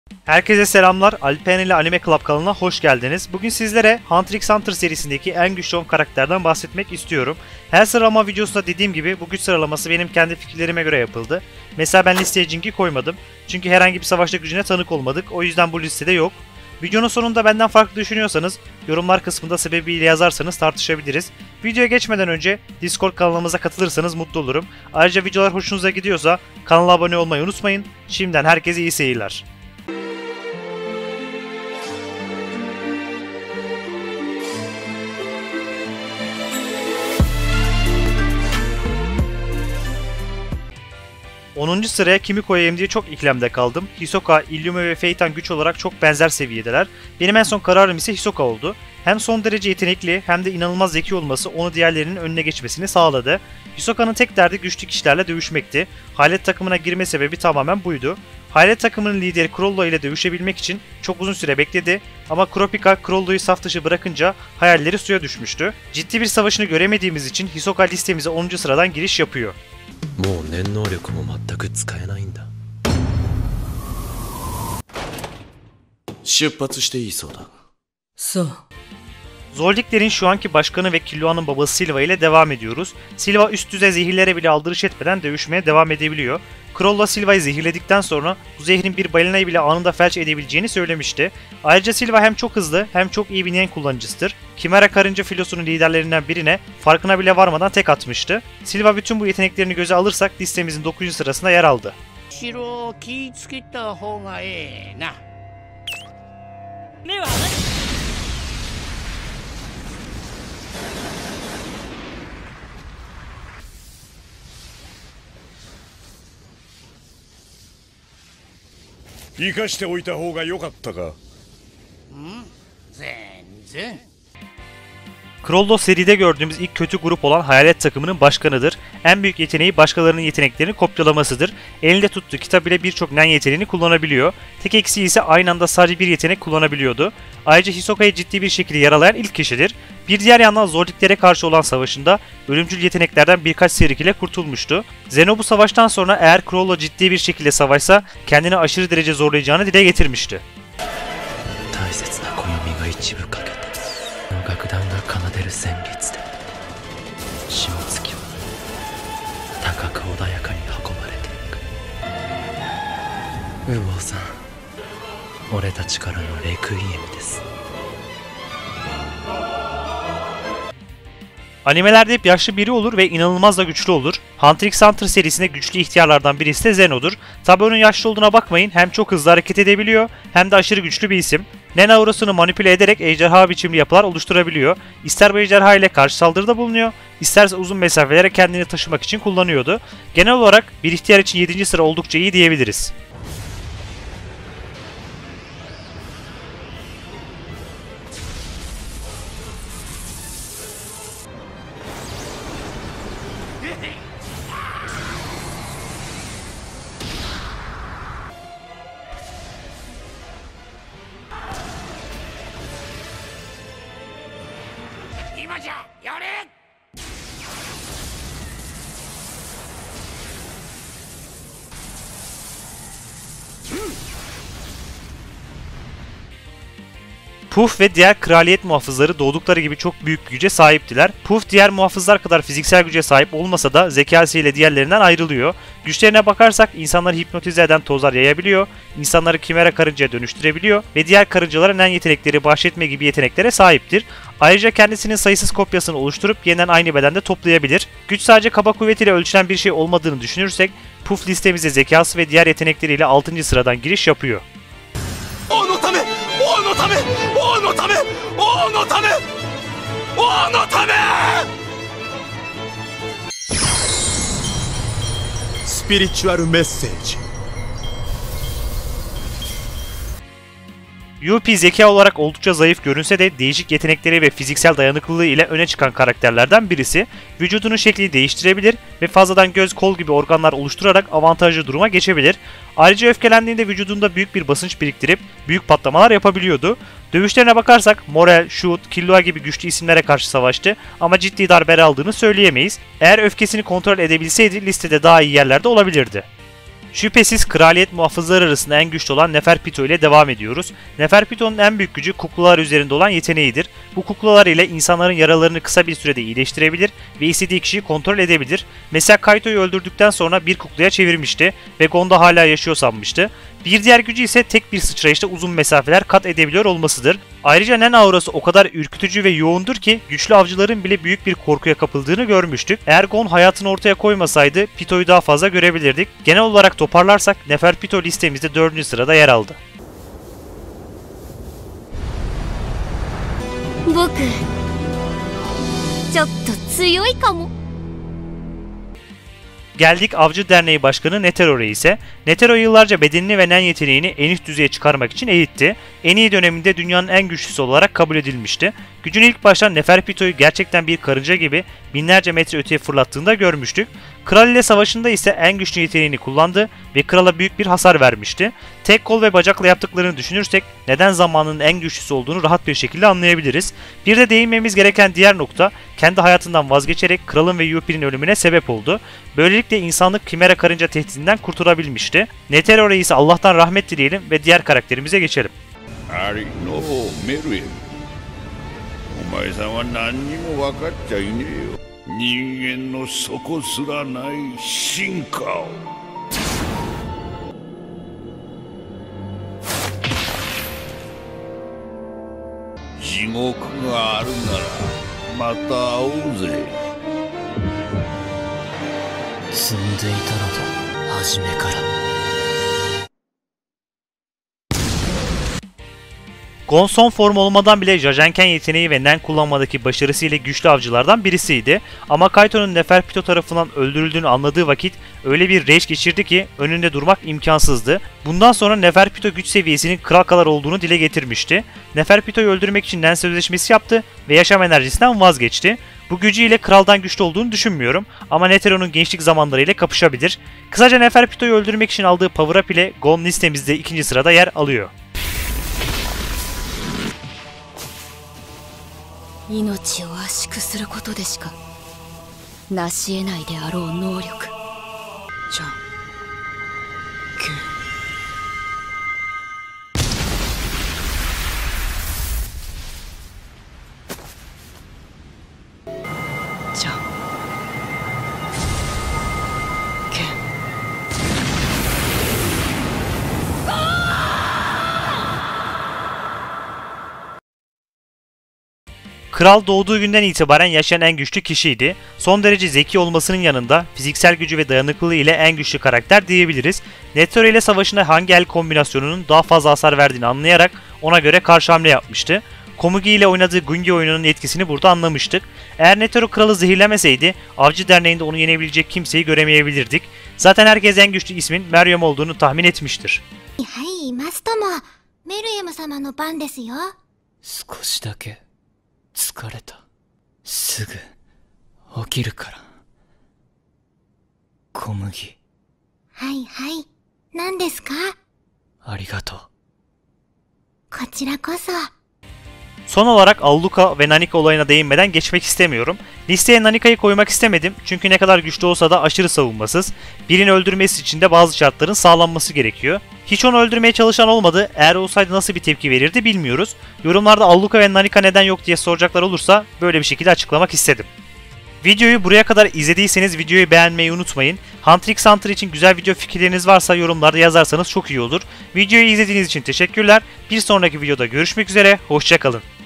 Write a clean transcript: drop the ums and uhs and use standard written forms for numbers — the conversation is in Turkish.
Herkese selamlar. Alperen ile Anime Club kanalına hoş geldiniz. Bugün sizlere Hunter x Hunter serisindeki en güçlü 10 karakterden bahsetmek istiyorum. Her sıralama videosunda dediğim gibi bu güç sıralaması benim kendi fikirlerime göre yapıldı. Mesela ben listeye Jink'i koymadım. Çünkü herhangi bir savaşta gücüne tanık olmadık. O yüzden bu listede yok. Videonun sonunda benden farklı düşünüyorsanız yorumlar kısmında sebebiyle yazarsanız tartışabiliriz. Videoya geçmeden önce Discord kanalımıza katılırsanız mutlu olurum. Ayrıca videolar hoşunuza gidiyorsa kanala abone olmayı unutmayın. Şimdiden herkese iyi seyirler. Onuncu sıraya kimi koyayım diye çok ikilemde kaldım. Hisoka, Illumi ve Feitan güç olarak çok benzer seviyedeler. Benim en son kararım ise Hisoka oldu. Hem son derece yetenekli hem de inanılmaz zeki olması onu diğerlerinin önüne geçmesini sağladı. Hisoka'nın tek derdi güçlü kişilerle dövüşmekti. Hayalet takımına girme sebebi tamamen buydu. Hayalet takımının lideri Chrollo ile dövüşebilmek için çok uzun süre bekledi ama Kurapika Chrollo'yu saf dışı bırakınca hayalleri suya düşmüştü. Ciddi bir savaşını göremediğimiz için Hisoka listemize 10. sıradan giriş yapıyor. もう念能力も全く使えないんだ。出発していいそうだ。 そう。 Zoldiklerin şu anki başkanı ve Killua'nın babası Silva ile devam ediyoruz. Silva üst düzey zehirlere bile aldırış etmeden dövüşmeye devam edebiliyor. Chrollo Silva'yı zehirledikten sonra bu zehrin bir balinayı bile anında felç edebileceğini söylemişti. Ayrıca Silva hem çok hızlı hem çok iyi bir Nen kullanıcısıdır. Kimera karınca filosunun liderlerinden birine farkına bile varmadan tek atmıştı. Silva bütün bu yeteneklerini göze alırsak listemizin 9. sırasında yer aldı. 生かしておいた方が良かったか。 全然。 Chrollo seride gördüğümüz ilk kötü grup olan Hayalet takımının başkanıdır. En büyük yeteneği başkalarının yeteneklerini kopyalamasıdır. Elinde tuttuğu kitap ile birçok Nen yeteneğini kullanabiliyor. Tek eksiği ise aynı anda sadece bir yetenek kullanabiliyordu. Ayrıca Hisoka'yı ciddi bir şekilde yaralayan ilk kişidir. Bir diğer yandan Zoldiklere karşı olan savaşında ölümcül yeteneklerden birkaç sıyrık ile kurtulmuştu. Zeno bu savaştan sonra eğer Chrollo ciddi bir şekilde savaşsa kendini aşırı derece zorlayacağını dile getirmişti. 大切な暦が一部かけての楽団が奏でる旋律で下月は高く穏やかに運ばれていく。羽坊さん、俺たちからのレクイエムです。 Animelerde hep yaşlı biri olur ve inanılmaz da güçlü olur. Hunter x Hunter serisinde güçlü ihtiyarlardan birisi de Zeno'dur. Tabi onun yaşlı olduğuna bakmayın, hem çok hızlı hareket edebiliyor hem de aşırı güçlü bir isim. Nen aurasını manipüle ederek ejderha biçimli yapılar oluşturabiliyor. İster bu ejderha ile karşı saldırıda bulunuyor, isterse uzun mesafelere kendini taşımak için kullanıyordu. Genel olarak bir ihtiyar için 7. sıra oldukça iyi diyebiliriz. Puff ve diğer kraliyet muhafızları doğdukları gibi çok büyük güce sahiptiler. Puff diğer muhafızlar kadar fiziksel güce sahip olmasa da zekasıyla diğerlerinden ayrılıyor. Güçlerine bakarsak insanları hipnotize eden tozlar yayabiliyor, insanları kimera karıncaya dönüştürebiliyor ve diğer karıncalara Nen yetenekleri bahşetme gibi yeteneklere sahiptir. Ayrıca kendisinin sayısız kopyasını oluşturup yeniden aynı bedende toplayabilir. Güç sadece kaba kuvvetiyle ölçülen bir şey olmadığını düşünürsek Puff listemize zekası ve diğer yetenekleriyle 6. sıradan giriş yapıyor. 王のため、王のため、王のため、王のため、王のため。スピリチュアルメッセージ。 Yuppie zeka olarak oldukça zayıf görünse de değişik yetenekleri ve fiziksel dayanıklılığı ile öne çıkan karakterlerden birisi. Vücudunun şeklini değiştirebilir ve fazladan göz, kol gibi organlar oluşturarak avantajlı duruma geçebilir. Ayrıca öfkelendiğinde vücudunda büyük bir basınç biriktirip büyük patlamalar yapabiliyordu. Dövüşlerine bakarsak Morel, Shoot, Killua gibi güçlü isimlere karşı savaştı ama ciddi darbeler aldığını söyleyemeyiz. Eğer öfkesini kontrol edebilseydi listede daha iyi yerlerde olabilirdi. Şüphesiz kraliyet muhafızları arasında en güçlü olan Neferpito ile devam ediyoruz. Neferpito'nun en büyük gücü kuklalar üzerinde olan yeteneğidir. Bu kuklalar ile insanların yaralarını kısa bir sürede iyileştirebilir ve istediği kişiyi kontrol edebilir. Mesela Kaito'yu öldürdükten sonra bir kuklaya çevirmişti ve Gon'da hala yaşıyor sanmıştı. Bir diğer gücü ise tek bir sıçrayışta uzun mesafeler kat edebiliyor olmasıdır. Ayrıca Nen aurası o kadar ürkütücü ve yoğundur ki güçlü avcıların bile büyük bir korkuya kapıldığını görmüştük. Eğer Gon hayatını ortaya koymasaydı Pito'yu daha fazla görebilirdik. Genel olarak toparlarsak Neferpito listemizde 4. sırada yer aldı. 僕ちょっと強いかも。 Geldik Avcı Derneği Başkanı Netero Reis'e. Netero yıllarca bedenini ve nen yeteneğini en üst düzeye çıkarmak için eğitti. En iyi döneminde dünyanın en güçlüsü olarak kabul edilmişti. Gücünü ilk başta Neferpito'yu gerçekten bir karınca gibi binlerce metre öteye fırlattığında görmüştük. Kral ile savaşında ise en güçlü yeteneğini kullandı ve krala büyük bir hasar vermişti. Tek kol ve bacakla yaptıklarını düşünürsek neden zamanının en güçlüsü olduğunu rahat bir şekilde anlayabiliriz. Bir de değinmemiz gereken diğer nokta kendi hayatından vazgeçerek kralın ve Yuppie'nin ölümüne sebep oldu. Böylelikle insanlık Kimera karınca tehdidinden kurtulabilmişti. Netero Reis'e Allah'tan rahmet dileyelim ve diğer karakterimize geçelim. ありのメルエン、お前さんは何にも分かっちゃいねえよ。人間の底すらない進化を。地獄があるならまた会おうぜ。 積んでいたのだ、初めから。 Gon son form olmadan bile Jajanken yeteneği ve Nen kullanmadaki başarısıyla güçlü avcılardan birisiydi. Ama Kaito'nun Neferpito tarafından öldürüldüğünü anladığı vakit öyle bir rage geçirdi ki önünde durmak imkansızdı. Bundan sonra Neferpito güç seviyesinin kral kadar olduğunu dile getirmişti. Neferpito'yu öldürmek için Nen sözleşmesi yaptı ve yaşam enerjisinden vazgeçti. Bu gücüyle kraldan güçlü olduğunu düşünmüyorum ama Netero'nun gençlik zamanlarıyla kapışabilir. Kısaca Neferpito'yu öldürmek için aldığı power up ile Gon listemizde 2. sırada yer alıyor. 命を圧縮することでしか成し得ないであろう能力。じゃんけん。 じゃんけん。 Kral doğduğu günden itibaren yaşayan en güçlü kişiydi. Son derece zeki olmasının yanında fiziksel gücü ve dayanıklılığı ile en güçlü karakter diyebiliriz. Netero ile savaşında hangi el kombinasyonunun daha fazla hasar verdiğini anlayarak ona göre karşı hamle yapmıştı. Komugi ile oynadığı Gungi oyununun etkisini burada anlamıştık. Eğer Netero kralı zehirlemeseydi Avcı Derneği'nde onu yenebilecek kimseyi göremeyebilirdik. Zaten herkes en güçlü ismin Meruem olduğunu tahmin etmiştir. はい、マストもメルエム様の番ですよ。 少しだけ疲れた。すぐ起きるから。小麦。 はいはい。何ですか？ ありがとう。 こちらこそ。 Son olarak Alluka ve Nanika olayına değinmeden geçmek istemiyorum. Listeye Nanika'yı koymak istemedim çünkü ne kadar güçlü olsa da aşırı savunmasız. Birini öldürmesi için de bazı şartların sağlanması gerekiyor. Hiç onu öldürmeye çalışan olmadı. Eğer olsaydı nasıl bir tepki verirdi bilmiyoruz. Yorumlarda Alluka ve Nanika neden yok diye soracaklar olursa böyle bir şekilde açıklamak istedim. Videoyu buraya kadar izlediyseniz videoyu beğenmeyi unutmayın. Hunter x Hunter için güzel video fikirleriniz varsa yorumlarda yazarsanız çok iyi olur. Videoyu izlediğiniz için teşekkürler. Bir sonraki videoda görüşmek üzere, hoşça kalın.